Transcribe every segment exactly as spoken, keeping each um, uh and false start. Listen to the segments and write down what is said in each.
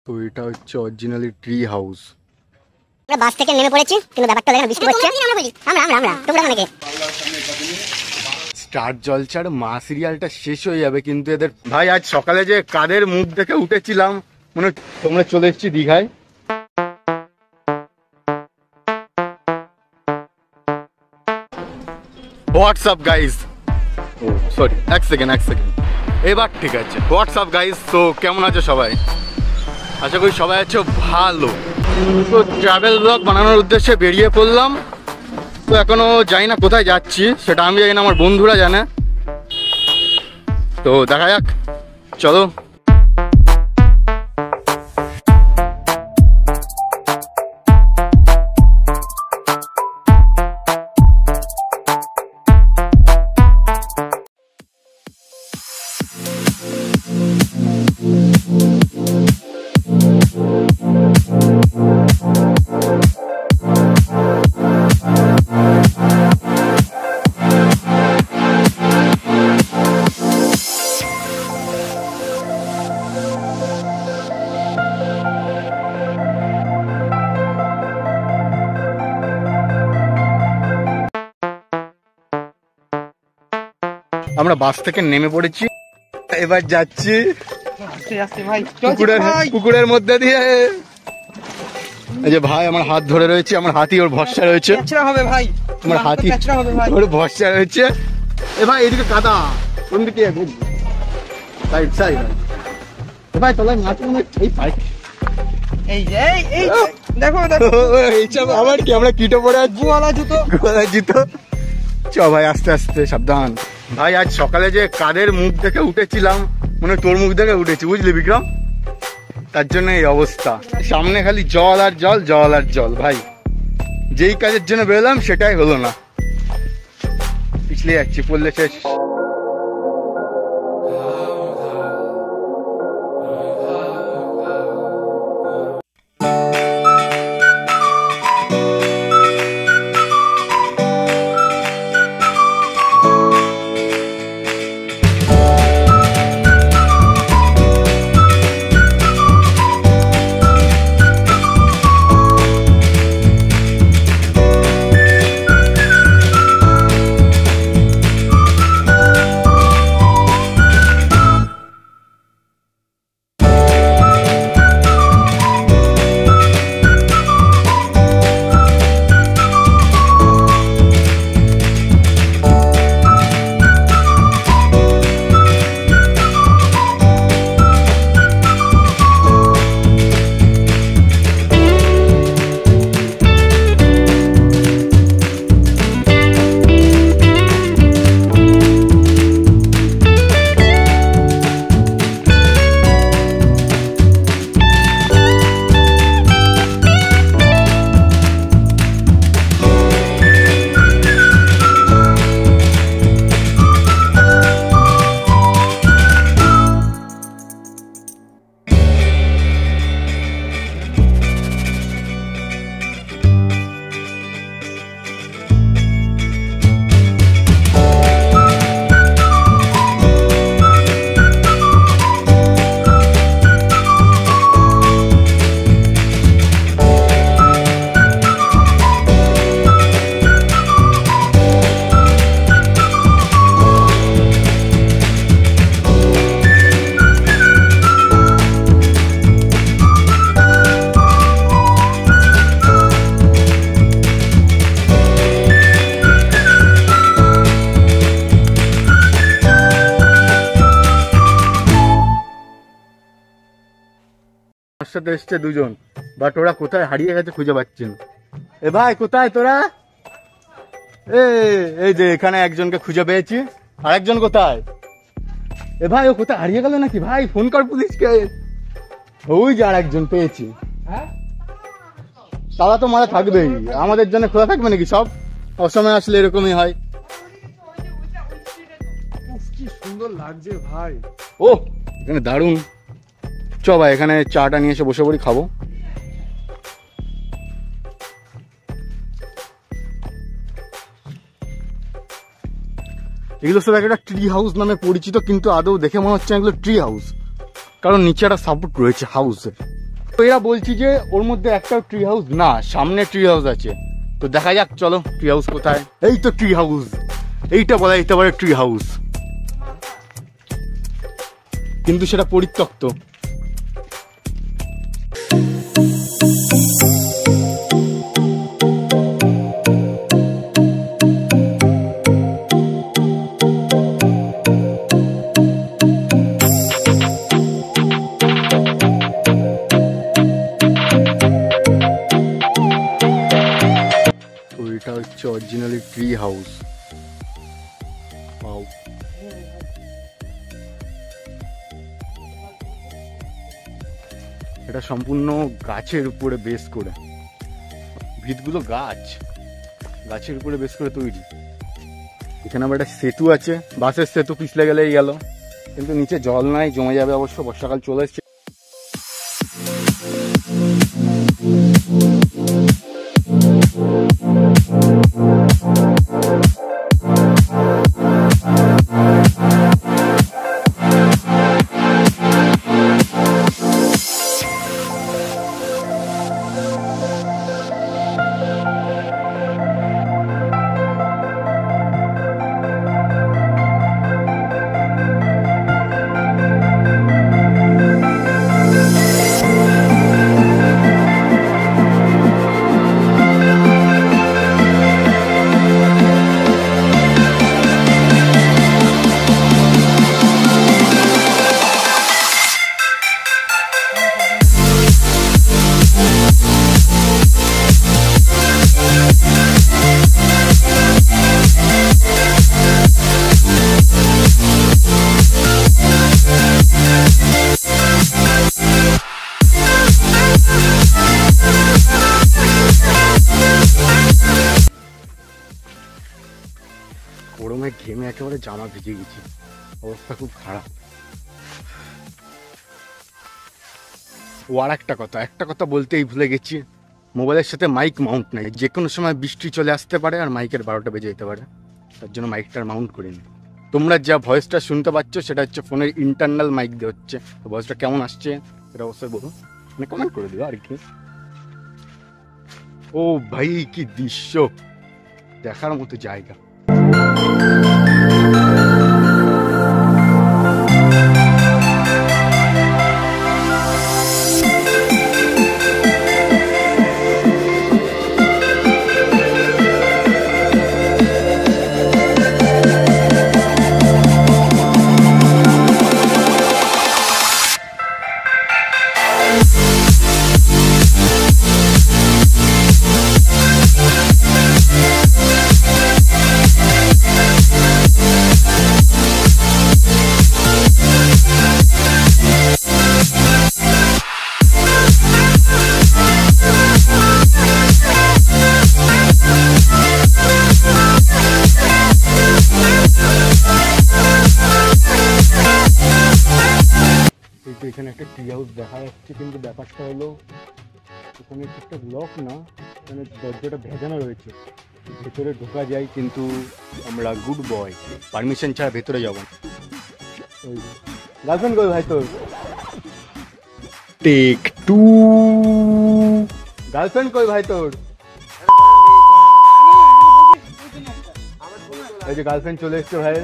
তো এটা হচ্ছে অরিজিনালি ট্রি হাউস। আমরা বাস থেকে নেমে পড়েছি, কিন্তু ব্যাপারটা দেখেন বৃষ্টি পড়ছে। আমরা আমরা আমরা তোমরা নাকি স্টার জলসার মা সিরিয়ালটা শেষ হয়ে যাবে, কিন্তু এদের ভাই আজ সকালে যে কাদের মুখ দেখে উঠেছিলাম মনে তোমরা চলে এসেছি দীঘায়। হোয়াটসঅ্যাপ গাইজ, ও সরি এক সেকেন্ড এক সেকেন্ড এবার ঠিক আছে। হোয়াটসঅ্যাপ গাইজ, তো কেমন আছো সবাই? আশা করি সবাই আছো ভালো। তো ট্রাভেল ব্লগ বানানোর উদ্দেশ্যে বেরিয়ে পড়লাম। তো এখনো জানি না কোথায় যাচ্ছি, সেটা আমি জানি না, আমার বন্ধুরা জানে। তো দেখা যাক, চলো। আমরা বাস থেকে নেমে পড়েছি, এবার যাচ্ছি পুকুরের পুকুরের মধ্যে দিয়ে। এই যে ভাই আমার হাত ধরে রয়েছে, আমার হাতি ওর ভরসা রয়েছে, আমার হাতি ওর ভরসা রয়েছে। এ ভাই এদিকে কাদা, কোন দিকে সাইড সাইড ভাই তলায় মাছ এই পাই। এই যে এই দেখো দেখো এইসব আবার কি, আমরা কিটো পরে আছি, গোয়ালা জুতো গোয়ালা জুতো। চ ভাই আস্তে আস্তে সাবধান। ভাই আজ সকালে যে কাদের মুখ দেখে উঠেছিলাম মনে তোর মুখ দেখে উঠেছি, বুঝলি বিক্রম? তার জন্য এই অবস্থা, সামনে খালি জল আর জল জল আর জল। ভাই যেই কাজের জন্য বেরোলাম সেটাই হলো না, পিছলে যাচ্ছি, পড়লে শেষ। সাথে এসছে দুজন, বাট ওরা কোথায় হারিয়ে গেছে খুঁজে পাচ্ছি না। এ ভাই কোথায় তোরা? এই যে এখানে একজনকে খুঁজে পেয়েছি, আর একজন কোথায়? এ ভাই ও কোথায় হারিয়ে গেল নাকি? ভাই ফোন কর পুলিশকে। ওই যে আর একজন পেয়েছি। তারা তো মারা থাকবেই, আমাদের জন্য খোলা থাকবে নাকি? সব অসময় আসলে এরকমই হয়। কি সুন্দর লাগছে ভাই। ও এখানে দারুণ। চ ভাই এখানে চাটা নিয়ে এসে বসে পড়ি, খাবো। এগুলো সব একটা ট্রি হাউস নামে পরিচিত, কিন্তু আদৌ দেখে মনে হচ্ছে এগুলো ট্রি হাউস, কারণ নিচে একটা সাপোর্ট রয়েছে হাউসের। তো এরা বলছি যে ওর মধ্যে একটা ট্রি হাউস না, সামনে ট্রি হাউস আছে। তো দেখা যাক, চলো ট্রি হাউস কোথায়। এই তো ট্রি হাউস, এইটা বলা যেতে পারে ট্রি হাউস, কিন্তু সেটা পরিত্যক্ত। এটা হচ্ছে অরিজিনালি ট্রি হাউস। এটা সম্পূর্ণ গাছের উপরে বেস করে, ভিতগুলো গাছ, গাছের উপরে বেস করে তৈরি। এখানে আবার একটা সেতু আছে, বাসের সেতু, পিছলে গেলেই গেল, কিন্তু নিচে জল নাই, জমে যাবে অবশ্য, বর্ষাকাল চলে এসছে। গরমে ঘেমে একেবারে জামা ভিজে গেছি, অবস্থা খুব খারাপ। ও আর একটা কথা, একটা কথা বলতেই ভুলে গেছি, মোবাইলের সাথে মাইক মাউন্ট নেই, যে কোনো সময় বৃষ্টি চলে আসতে পারে আর মাইকের বারোটা বেজে যেতে পারে, তার জন্য মাইকটার মাউন্ট করিনি। তোমরা যা ভয়েসটা শুনতে পাচ্ছ সেটা হচ্ছে ফোনের ইন্টারনাল মাইক দিয়ে হচ্ছে, তো ভয়েসটা কেমন আসছে সেটা অবশ্যই বলুন, মানে কমেন্ট করে দিও আর কি। ও ভাই, কি দৃশ্য, দেখার মতো জায়গা। এখানে একটা ট্রি হাউস দেখা যাচ্ছে, কিন্তু ব্যাপারটা হলো এখানে একটা ব্লক না, এখানে দরজাটা ভেজানো রয়েছে, ভেতরে ঢোকা যায় কিন্তু আমরা গুড বয়, পারমিশন ছাড়া ভেতরে যাব না। গার্লফ্রেন্ড কই ভাই তোর? Take to. গার্লফ্রেন্ড কই ভাই তোর? এই যে গার্লফ্রেন্ড চলে এসছে ভাই।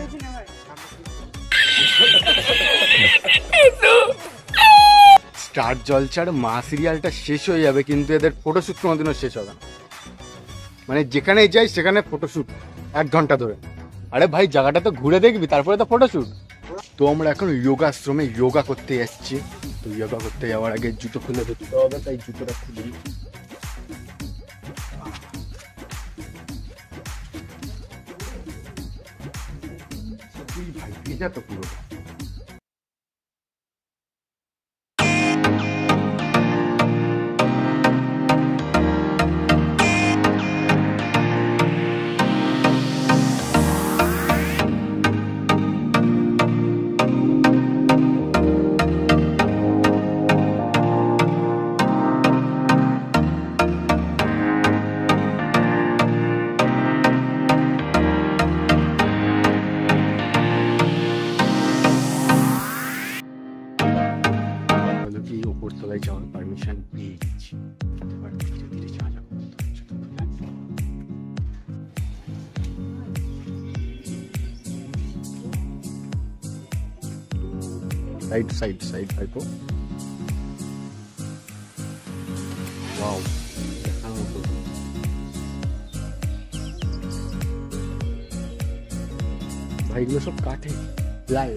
স্টার জলসার মা সিরিয়ালটা শেষ হয়ে যাবে, কিন্তু এদের ফটোশ্যুট কোনোদিনও শেষ হবে না, মানে যেখানে যাই সেখানে ফটোশ্যুট এক ঘন্টা ধরে। আরে ভাই, জায়গাটা তো ঘুরে দেখবি, তারপরে তো ফটোশ্যুট। তো আমরা এখন যোগা আশ্রমে যোগা করতে যাচ্ছি, তো যোগা করতে যাওয়ার আগে জুতো খুলে দিতে হবে, তাই জুতোটা খুলে দিই। ভাই ভেজা তো পুরোটা। লোকেশন পেয়ে গেছি। এবার ধীরে ধীরে যা যা করতে হচ্ছে তোমরা দেখো। সাইড সাইড সাইড দেখো। ওয়াও, দেখার মতো। ভাই এগুলো সব কাঠে লাইভ।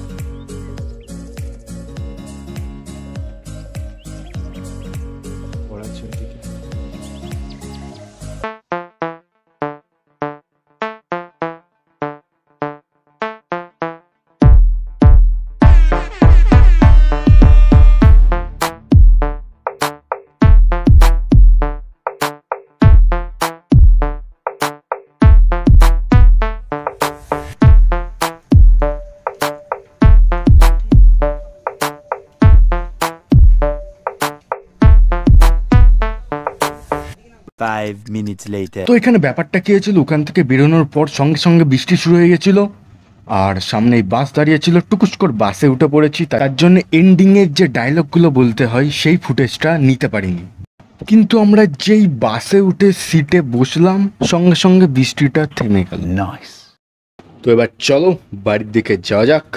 Five minutes later. তো এখানে ব্যাপারটা কি হয়েছিল, ওখান থেকে বেরোনোর পর সঙ্গে সঙ্গে বৃষ্টি শুরু হয়ে গেছিল আর সামনেই বাস দাঁড়িয়েছিল। টুকুস করে বাসে উঠে পড়েছি, তার জন্য এন্ডিং এর যে ডায়লগগুলো বলতে হয় সেই ফুটেজটা নিতে পারিনি। কিন্তু আমরা যেই বাসে উঠে সিটে বসলাম সঙ্গে সঙ্গে বৃষ্টিটা থেমে গেল। Nice. তো এবার চলো বাড়ির দিকে যাওয়া যাক।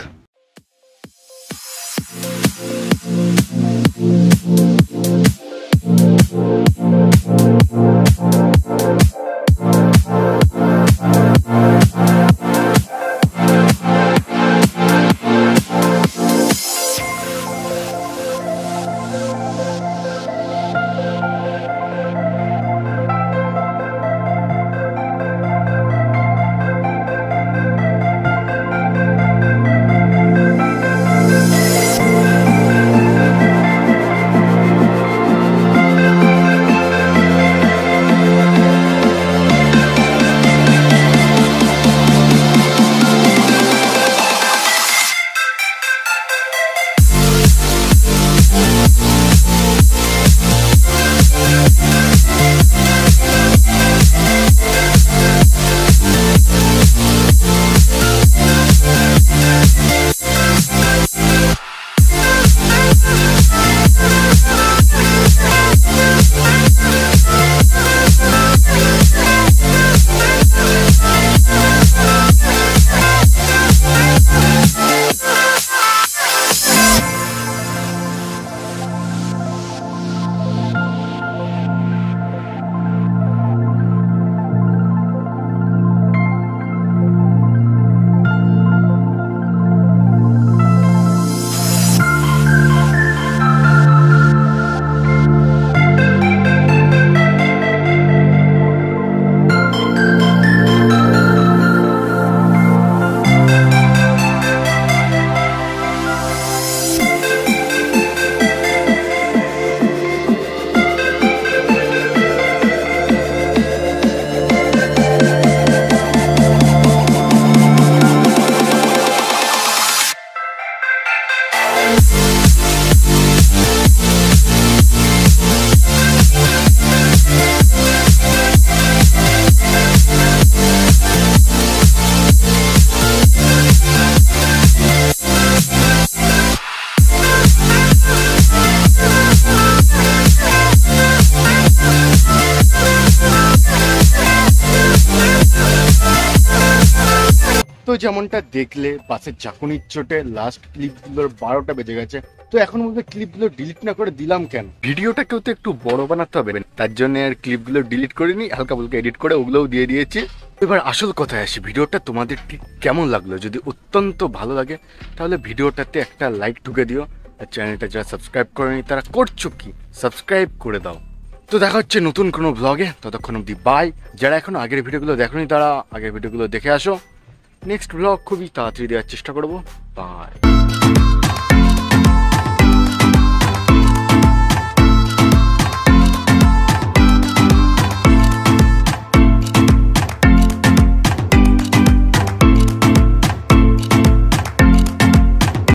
তো যেমনটা দেখলে বাসের চাকুনির চোটে লাস্ট ক্লিপগুলোর বারোটা বেজে গেছে। তো এখন মধ্যে ক্লিপগুলো ডিলিট না করে দিলাম কেন, ভিডিওটাকেও তো একটু বড় বানাতে হবে, তার জন্য আর ক্লিপগুলো ডিলিট করিনি, হালকা ফুলকা এডিট করে ওগুলোও দিয়ে দিয়েছি। এবার আসল কথায় আসি, ভিডিওটা তোমাদের ঠিক কেমন লাগলো? যদি অত্যন্ত ভালো লাগে তাহলে ভিডিওটাতে একটা লাইক ঢুকে দিও, আর চ্যানেলটা যারা সাবস্ক্রাইব করেনি তারা করছো কি, সাবস্ক্রাইব করে দাও। তো দেখা হচ্ছে নতুন কোনো ব্লগে, ততক্ষণ অবধি বাই। যারা এখনো আগের ভিডিওগুলো দেখোনি তারা আগের ভিডিওগুলো দেখে আসো। নেক্সট ব্লগ খুবই তাড়াতাড়ি দেওয়ার চেষ্টা করবো। বাই।